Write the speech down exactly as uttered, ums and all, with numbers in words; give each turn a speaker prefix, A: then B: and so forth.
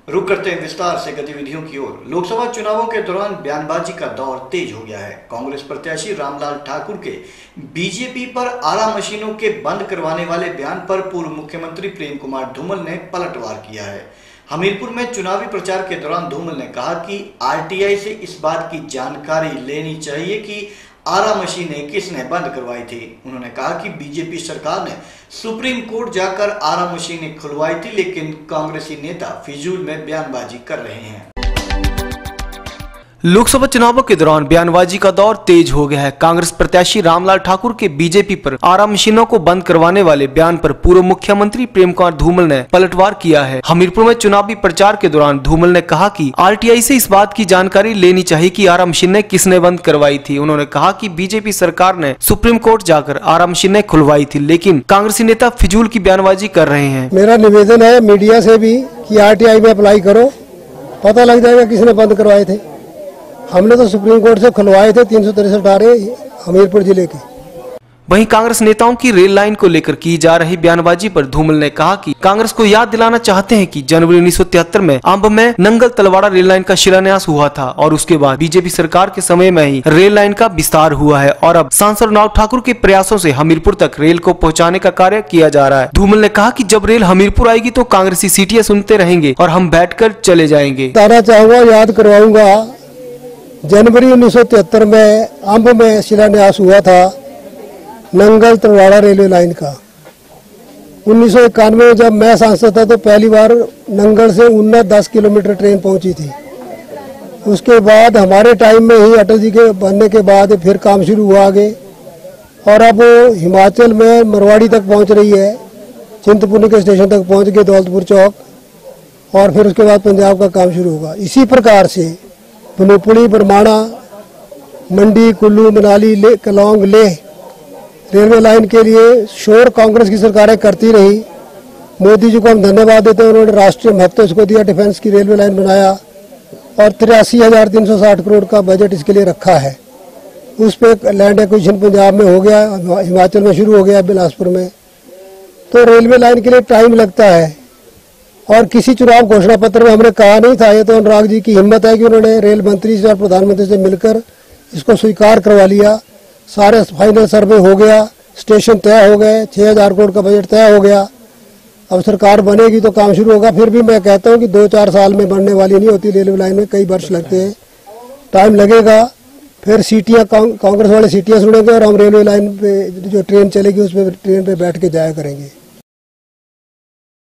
A: रुक करते हैं विस्तार से गतिविधियों की ओर। लोकसभा चुनावों के दौरान बयानबाजी का दौर तेज हो गया है। कांग्रेस प्रत्याशी रामलाल ठाकुर के बीजेपी पर आरा मशीनों के बंद करवाने वाले बयान पर पूर्व मुख्यमंत्री प्रेम कुमार धूमल ने पलटवार किया है। हमीरपुर में चुनावी प्रचार के दौरान धूमल ने कहा कि आरटीआई से इस बात की जानकारी लेनी चाहिए कि आरा मशीनें किसने बंद करवाई थी। उन्होंने कहा कि बीजेपी सरकार ने सुप्रीम कोर्ट जाकर आरा मशीनें खुलवाई थी, लेकिन कांग्रेसी नेता फिजूल में बयानबाजी कर रहे हैं।
B: लोकसभा चुनावों के दौरान बयानबाजी का दौर तेज हो गया है। कांग्रेस प्रत्याशी रामलाल ठाकुर के बीजेपी पर आरा मशीनों को बंद करवाने वाले बयान पर पूर्व मुख्यमंत्री प्रेम कुमार धूमल ने पलटवार किया है। हमीरपुर में चुनावी प्रचार के दौरान धूमल ने कहा कि आरटीआई से इस बात की जानकारी लेनी चाहिए कि आरा मशीनें किसने बंद करवाई थी। उन्होंने कहा कि बीजेपी सरकार ने सुप्रीम कोर्ट जाकर आरा मशीनें खुलवाई थी, लेकिन कांग्रेसी नेता फिजूल की बयानबाजी कर रहे हैं।
C: मेरा निवेदन है मीडिया से भी कि आरटीआई में अप्लाई करो, पता लग जाएगा किसने बंद करवाए थे। हमने तो सुप्रीम कोर्ट से खुलवाए थे तीन सौ तिरसठ धारे हमीरपुर जिले के।
B: वहीं कांग्रेस नेताओं की रेल लाइन को लेकर की जा रही बयानबाजी पर धूमल ने कहा कि कांग्रेस को याद दिलाना चाहते हैं कि जनवरी उन्नीस सौ तिहत्तर में अंब में नंगल तलवाड़ा रेल लाइन का शिलान्यास हुआ था और उसके बाद बीजेपी सरकार के समय में ही रेल लाइन का विस्तार हुआ है और अब सांसद राव ठाकुर के प्रयासों से हमीरपुर तक रेल को पहुँचाने का कार्य किया जा रहा है। धूमल ने कहा कि जब रेल हमीरपुर आएगी तो कांग्रेसी सीटियां सुनते रहेंगे और हम बैठ कर चले जाएंगे।
C: बताना चाहूँगा, याद करवाऊंगा, जनवरी उन्नीस सौ तिहत्तर में अंब में शिलान्यास हुआ था नंगल तलवाड़ा रेलवे लाइन का। उन्नीस सौ इक्यानवे में जब मैं सांसद था तो पहली बार नंगल से उन्नीस दस किलोमीटर ट्रेन पहुंची थी। उसके बाद हमारे टाइम में ही अटल जी के बनने के बाद फिर काम शुरू हुआ आगे, और अब हिमाचल में मरवाड़ी तक पहुंच रही है, चिंतपूर्णी के स्टेशन तक पहुंच गए दौलतपुर चौक, और फिर उसके बाद पंजाब का काम शुरू होगा। इसी प्रकार से बनूपुड़ी, बरमाणा, मंडी, कुल्लू, मनाली, ले कलौंग, लेह रेलवे लाइन के लिए शोर कांग्रेस की सरकारें करती रही। मोदी जी को हम धन्यवाद देते हैं, उन्होंने राष्ट्रीय महत्व इसको दिया, डिफेंस की रेलवे लाइन बनाया और तिरासी हजार तीन सौ साठ करोड़ का बजट इसके लिए रखा है। उस पर लैंड एक्विजिशन पंजाब में हो गया, हिमाचल में शुरू हो गया, बिलासपुर में। तो रेलवे लाइन के लिए टाइम लगता है और किसी चुनाव घोषणा पत्र में हमने कहा नहीं था। ये तो अनुराग जी की हिम्मत है कि उन्होंने रेल मंत्री से और प्रधानमंत्री से मिलकर इसको स्वीकार करवा लिया। सारे फाइनल सर्वे हो गया, स्टेशन तय हो गए, छह हजार करोड़ का बजट तय हो गया। अब सरकार बनेगी तो काम शुरू होगा। फिर भी मैं कहता हूँ कि दो चार साल में बनने वाली नहीं होती रेलवे लाइन, में कई वर्ष लगते हैं, टाइम लगेगा। फिर सीटियाँ कांग्रेस वाले सीटियाँ सुनेंगे और हम रेलवे लाइन पे जो ट्रेन चलेगी उस पर ट्रेन पे बैठ के जाया करेंगे।